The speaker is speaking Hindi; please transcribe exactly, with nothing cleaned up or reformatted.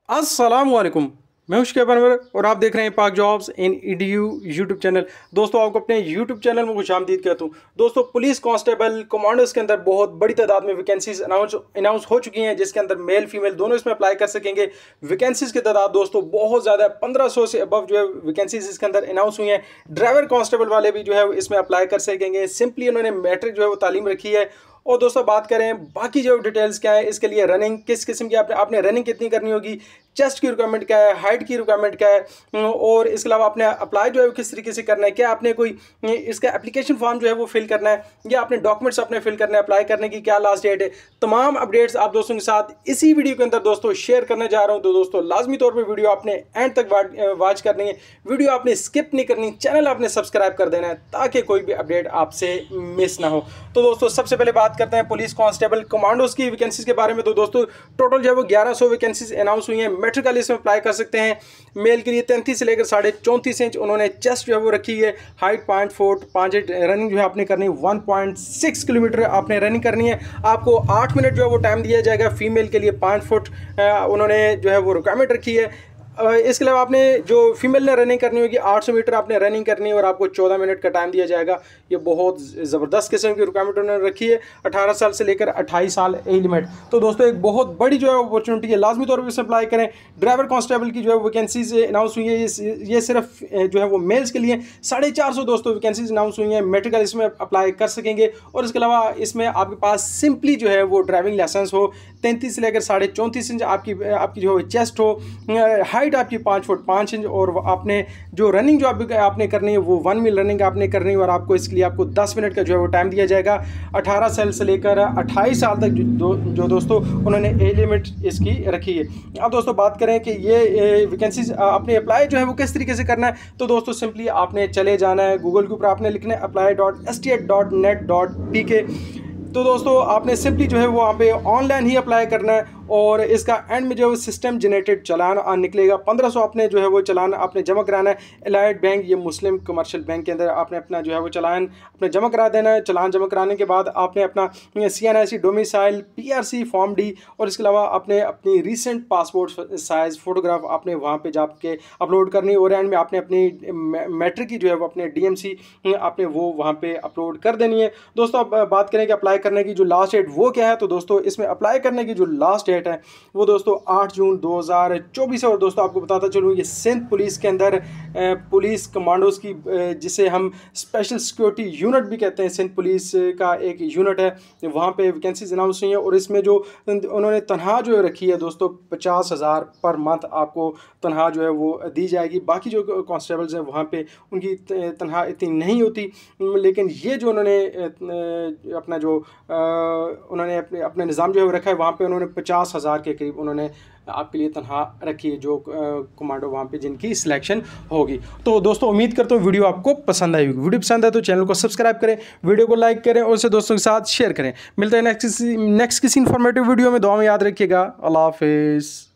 अस्सलाम वालेकुम। मैं हूं शुएब अनवर और आप देख रहे हैं Pak jobs in EDU YouTube channel. दोस्तों आपको अपने यूट्यूब चैनल में खुशामदीद कहता हूं। दोस्तों पुलिस कांस्टेबल कमांडोज के अंदर बहुत बड़ी तादाद में वैकेंसीज अनाउंस अनाउंस हो चुकी हैं, जिसके अंदर मेल फीमेल दोनों इसमें अप्लाई कर सकेंगे। वैकेंसीज की तादाद दोस्तों बहुत ज़्यादा, पंद्रह सौ से अबव जो है वैकेंसीज इसके अंदर अनाउंस हुई हैं। ड्राइवर कांस्टेबल वाले भी जो है इसमें अप्लाई कर सकेंगे। सिंपली उन्होंने मैट्रिक जो है वो तालीम रखी है। और दोस्तों बात करें बाकी जो डिटेल्स क्या है, इसके लिए रनिंग किस किस्म की आपने आपने रनिंग कितनी करनी होगी, चेस्ट की रिक्वायरमेंट क्या है, हाइट की रिक्वायरमेंट क्या है, और इसके अलावा आपने अप्लाई जो है वो किस तरीके से करना है, क्या आपने कोई इसका एप्लीकेशन फॉर्म जो है वो फिल करना है या आपने डॉक्यूमेंट्स अपने फिल करने अप्लाई करने की क्या लास्ट डेट है। तमाम अपडेट्स आप दोस्तों के साथ इसी वीडियो के अंदर दोस्तों शेयर करने जा रहा हूँ। तो दोस्तों लाजमी तौर पर वीडियो आपने एंड तक वॉच करनी है, वीडियो आपने स्किप नहीं करनी, चैनल आपने सब्सक्राइब कर देना है ताकि कोई भी अपडेट आपसे मिस ना हो। तो दोस्तों सबसे पहले बात करते हैं पुलिस कांस्टेबल कमांडोज की वैकेंसीज के बारे में। तो दोस्तों टोटल जो है वो ग्यारह सौ वैकेंसीज अनाउंस हुई हैं। मेट्रिक वाले इसमें अप्लाई कर सकते हैं। मेल के लिए तैंतीस से लेकर साढ़े चौंतीस इंच उन्होंने चेस्ट जो है वो रखी है। हाइट पाँच फुट पाँच इंच, रनिंग जो है आपने करनी है वन पॉइंट सिक्स किलोमीटर आपने रनिंग करनी है। आपको आठ मिनट जो है वो टाइम दिया जाएगा। फीमेल के लिए पाँच फुट उन्होंने जो है वो रिक्वायरमेंट रखी है। इसके अलावा आपने जो फीमेल ने रनिंग करनी होगी आठ सौ मीटर आपने रनिंग करनी है और आपको चौदह मिनट का टाइम दिया जाएगा। ये बहुत ज़बरदस्त किस्म की रिक्वायरमेंट उन्होंने रखी है। अठारह साल से लेकर अट्ठाईस साल एज लिमिट। तो दोस्तों एक बहुत बड़ी जो है अपॉर्चुनिटी है, लाजमी तौर पर इसे अप्लाई करें। ड्राइवर कांस्टेबल की जो है वैकेंसीज अनाउंस हुई है, ये ये सिर्फ जो है वो मेल्स के लिए साढ़े चार सौ दोस्तों वैकेंसीज अनाउंस हुई हैं। मेडिकल इसमें अप्लाई कर सकेंगे और इसके अलावा इसमें आपके पास सिंपली जो है वो ड्राइविंग लाइसेंस हो, तैंतीस से लेकर साढ़े चौंतीस इंच आपकी आपकी जो चेस्ट हो, हाइट आपकी पाँच फुट पाँच इंच, और आपने जो रनिंग जो आप, आपने करनी है वो वन मील रनिंग आपने करनी है और आपको इसके लिए आपको दस मिनट का जो है वो टाइम दिया जाएगा। अठारह साल से लेकर अट्ठाईस साल तक जो, दो, जो दोस्तों उन्होंने एज लिमिट इसकी रखी है। अब दोस्तों बात करें कि ये वैकेंसीज आपने अप्लाई जो है वो किस तरीके से करना है। तो दोस्तों सिंपली आपने चले जाना है गूगल के ऊपर, आपने लिखना है apply dot S T at dot net dot P K. तो दोस्तों आपने सिंपली जो है वो वहाँ पे ऑनलाइन ही अप्लाई करना है और इसका एंड में जो है सिस्टम जनरेटेड चलान निकलेगा। पंद्रह सौ आपने जो है वो चलान आपने जमा कराना है। एलाइड बैंक, ये मुस्लिम कमर्शियल बैंक के अंदर आपने अपना जो है वो चलान अपने जमा करा देना है। चलान जमा कराने के बाद आपने अपना C N I C domicile, P R C form D और इसके अलावा आपने अपनी रिसेंट पासपोर्ट साइज़ फ़ोटोग्राफ आपने वहाँ पर जाके अपलोड करनी और एंड में आपने अपनी मैट्रिक की जो है वो अपने डी एम सी आपने वो वहाँ पर अपलोड कर देनी है। दोस्तों अब बात करें कि अप्लाई करने की जो लास्ट डेट वो क्या है। तो दोस्तों इसमें अप्लाई करने की जो लास्ट डेट है वो दोस्तों आठ जून दो हज़ार चौबीस है। और दोस्तों आपको बताता चलूँ ये सिंध पुलिस के अंदर पुलिस कमांडोज की, जिसे हम स्पेशल सिक्योरिटी यूनिट भी कहते हैं, सिंध पुलिस का एक यूनिट है, वहाँ पे वैकेंसीज अनाउंस हुई हैं और इसमें जो उन्होंने तनख्वाह जो रखी है दोस्तों पचास हज़ार पर मंथ आपको तनख्वाह जो है वो दी जाएगी। बाकी जो कांस्टेबल्स हैं वहाँ पे उनकी तनख्वाह इतनी नहीं होती, लेकिन ये जो उन्होंने अपना जो उन्होंने अपने अपने निज़ाम जो है रखा है वहाँ पे उन्होंने पचास हज़ार के करीब उन्होंने आपके लिए तनख्वाह रखी है जो कमांडो वहाँ पे जिनकी सिलेक्शन होगी। तो दोस्तों उम्मीद करता हूँ वीडियो आपको पसंद आई होगी। वीडियो पसंद है तो चैनल को सब्सक्राइब करें, वीडियो को लाइक करें और उसे दोस्तों के साथ शेयर करें। मिलते हैं नेक्स्ट नेक्स्ट किसी इन्फॉर्मेटिव वीडियो में। दुआ में याद रखिएगा। अल्लाह हाफिज़।